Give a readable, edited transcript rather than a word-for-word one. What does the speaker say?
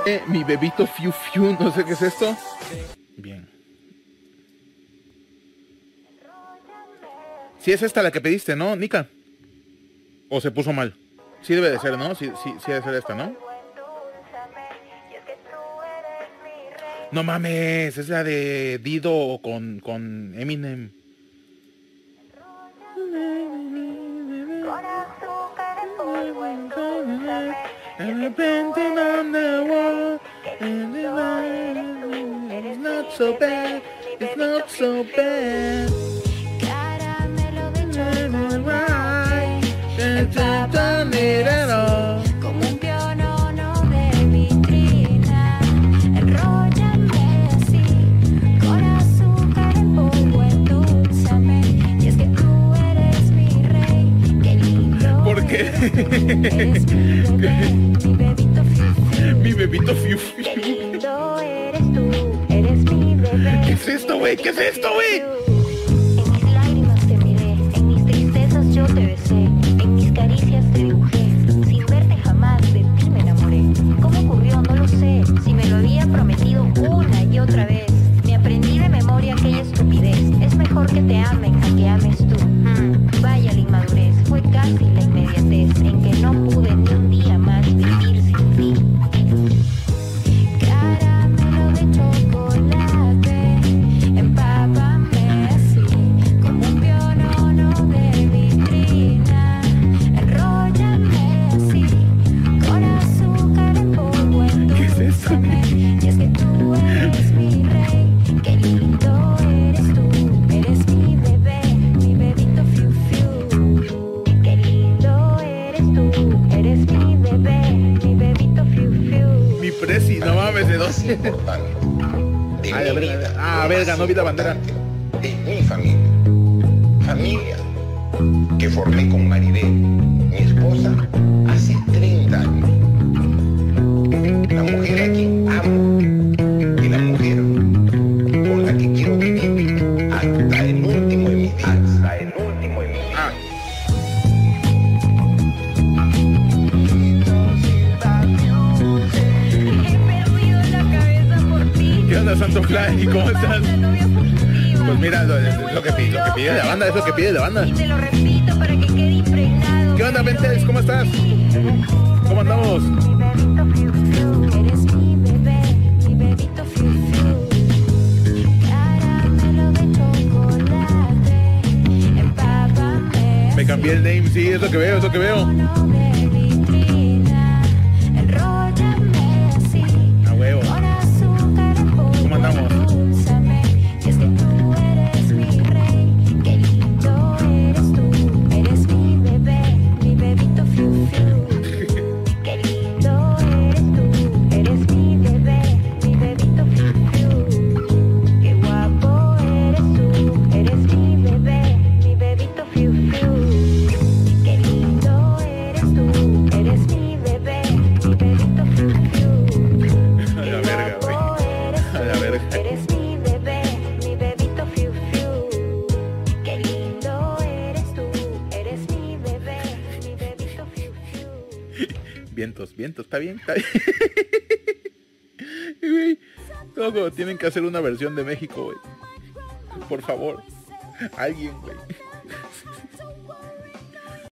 Mi bebito Fiu Fiu, no sé qué es esto. Bien. Sí es esta la que pediste, ¿no, Nika? ¿O se puso mal? Sí debe de ser, ¿no? Sí debe ser esta, ¿no? No mames, es la de Dido con Eminem. It's not so bad, it's not so bad. Caramelo de chocolate, como un pionono de vitrina. Enróllame así, con azúcar en polvo, endulzame. Y es que tú eres mi rey, qué lindo. ¿Por qué? Eres mi bebé, mi bebito Fiu Fiu. Mi bebito Fiu Fiu. Qué lindo eres tú, eres mi bebé. ¿Qué es esto, güey? ¿Qué es esto, güey? En mis lágrimas te miré, en mis tristezas yo te besé, en mis caricias te dibujé, sin verte jamás de ti me enamoré. ¿Cómo ocurrió? No lo sé, si me lo había prometido una y otra vez. Me aprendí de memoria aquella estupidez, es mejor que te amen a que ames tú. Vaya la inmadurez, fue casi la inmediatez, en que no pude ni un día más vivir sin ti. Caramelo de chocolate, empápame así, como un pionono de vitrina. Enróllame así, con azúcar en polvo, endulzame. Y es que tú eres mi rey, qué lindo eres tú, eres mi bebé, mi bebito Fiu Fiu. Qué lindo eres tú, eres mi bebé, mi bebito Fiu Fiu. Mi presi, no mames, ¿de Más dónde? importante de Ay, a mi ver, vida, ah, lo verga, más no vi la bandera. importante es mi familia. Familia que formé con Maribel, mi esposa, hace 30 años. La mujer a quien amo y la mujer con la que quiero vivir hasta el último de mis días. Hasta el último de mis días. Ah, He perdido la cabeza por ti. ¿qué onda, Santo Fly? ¿Cómo estás? Pues mira, lo que pide la banda, es lo que pide la banda. Y te lo repito para que quede impregnado. ¿Qué onda, Ventes? ¿Cómo estás? ¿Cómo andamos? Mi bebito Fiu Fiu, eres mi bebé, mi bebito Fiu Fiu. Caramelo de chocolate, empápame. Me cambié el name, sí, es lo que veo, es lo que veo. De vitrina, enróllame así, A huevo. con azúcar en polvo, ¿Cómo andamos? endulzame. Y es que tú eres mi rey, qué lindo eres tú, eres mi bebé, mi bebito Fiu Fiu. Qué lindo eres tú, eres mi bebé, mi bebito Fiu Fiu. Qué guapo eres tú, eres mi bebé, mi bebito Fiu Fiu. Qué lindo eres tú, eres mi bebé, mi bebito Fiu Fiu. A la verga, güey. A la verga. Eres mi bebé, mi bebito Fiu Fiu. Qué lindo eres tú, eres mi bebé, mi bebito Fiu Fiu. Vientos, está bien, está bien. Güey, loco, tienen que hacer una versión de México, güey. Por favor. Alguien, güey.